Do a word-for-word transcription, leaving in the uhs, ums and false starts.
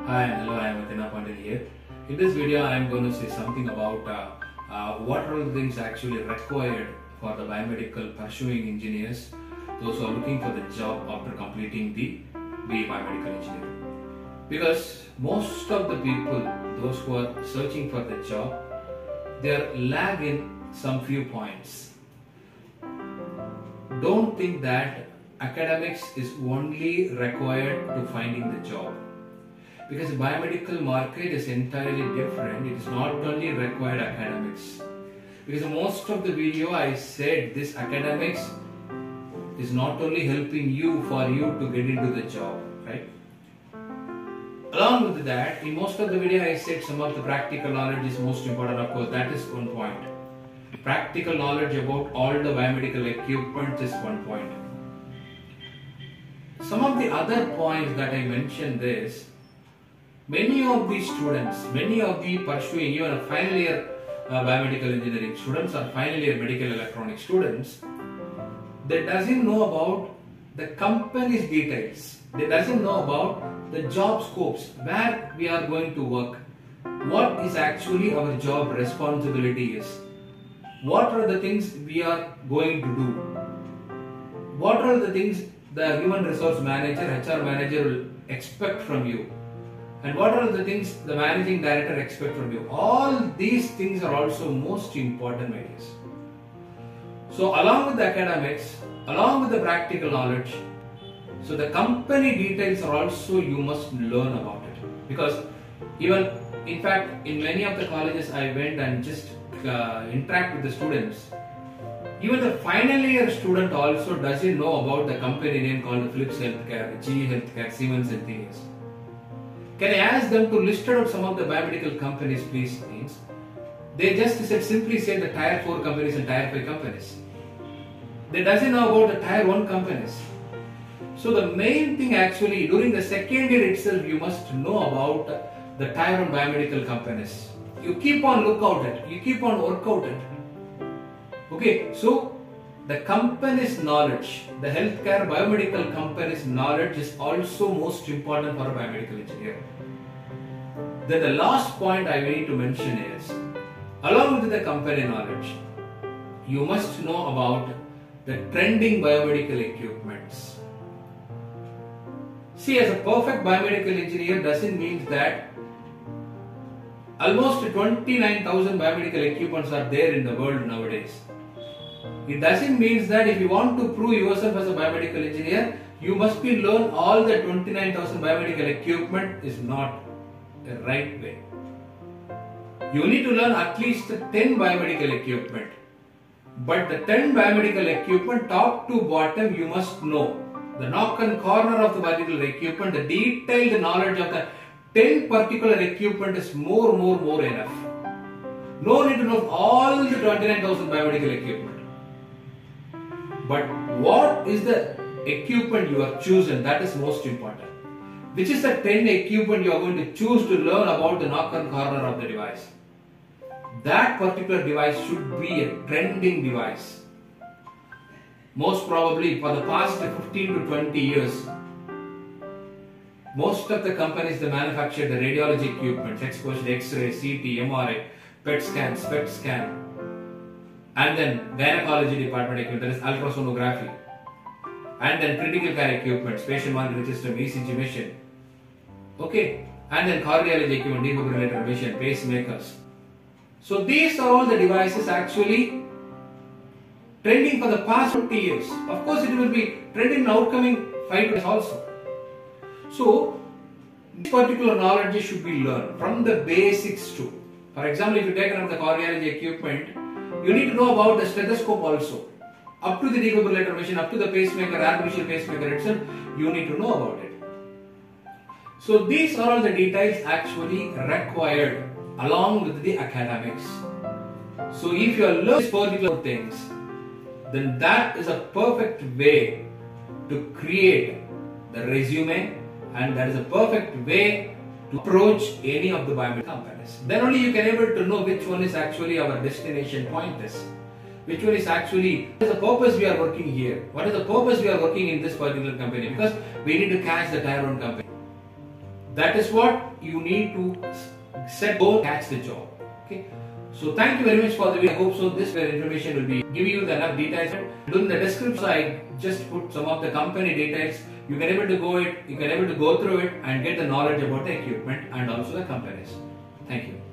Hi and hello, I am ATHEENAPANDIAN here. In this video, I am going to say something about uh, uh, what are the things actually required for the biomedical pursuing engineers, those who are looking for the job after completing the B E Biomedical Engineering. Because most of the people, those who are searching for the job, they are lag in some few points. Don't think that academics is only required to finding the job. Because the biomedical market is entirely different. It is not only required academics. Because most of the video I said this academics is not only helping you for you to get into the job, right? Along with that, in most of the video I said some of the practical knowledge is most important. Of course, that is one point. Practical knowledge about all the biomedical equipment is one point. Some of the other points that I mentioned is, many of the students, many of the pursuing even a final year uh, biomedical engineering students or final year medical electronics students, they doesn't know about the company's details. They doesn't know about the job scopes, where we are going to work, what is actually our job responsibility is, what are the things we are going to do, what are the things the human resource manager, H R manager will expect from you, and what are the things the managing director expects from you. All these things are also most important areas. So along with the academics, along with the practical knowledge, so the company details are also you must learn about it. Because even, in fact, in many of the colleges I went and just uh, interact with the students, even the final year student also doesn't know about the company name called Philips Healthcare, G E Healthcare, Siemens and things. Can I ask them to list out some of the biomedical companies, please? Means they just said, simply say the tier four companies and tier five companies. They doesn't know about the tier one companies. So the main thing actually during the second year itself, you must know about the tier one biomedical companies. You keep on look out it. You keep on work out it. Okay, so the company's knowledge, the healthcare biomedical company's knowledge is also most important for a biomedical engineer. Then the last point I need to mention is, along with the company knowledge, you must know about the trending biomedical equipments. See, as a perfect biomedical engineer doesn't mean that almost twenty-nine thousand biomedical equipments are there in the world nowadays. It doesn't mean that if you want to prove yourself as a biomedical engineer, you must be learn all the twenty-nine thousand biomedical equipment is not the right way. You need to learn at least ten biomedical equipment. But the ten biomedical equipment, top to bottom, you must know. The nook and corner of the biomedical equipment, the detailed knowledge of the ten particular equipment is more, more, more enough. No need to know all the twenty-nine thousand biomedical equipment. But what is the equipment you are choosing? That is most important. Which is the ten equipment you are going to choose to learn about the nook and corner of the device? That particular device should be a trending device. Most probably for the past fifteen to twenty years, most of the companies that manufacture the radiology equipment, exposure X-ray, C T, M R I, P E T scan, S P E T scan, and then gynecology department equipment, that is ultrasonography, and then critical care equipment, patient monitoring system, E C G machine, okay, and then cardiology equipment, defibrillator machine, pacemakers. So these are all the devices actually trending for the past twenty years. Of course, it will be trending in outcoming five years also. So this particular knowledge should be learned from the basics too. For example, if you take another cardiology equipment, you need to know about the stethoscope also. Up to the defibrillator machine, up to the pacemaker, artificial pacemaker itself, you need to know about it. So these are all the details actually required along with the academics. So if you are learning these particular things, then that is a perfect way to create the resume, and that is a perfect way to approach any of the biomedical companies. Then only you can able to know which one is actually our destination point is. Which one is actually, what is the purpose we are working here? What is the purpose we are working in this particular company? Because we need to catch the tier one company. That is what you need to set goal, catch the job. Okay. So thank you very much for the video. I hope so this information will be giving you the enough details. In the description I just put some of the company details. You can able to go it, you can able to go through it and get the knowledge about the equipment and also the companies. Thank you.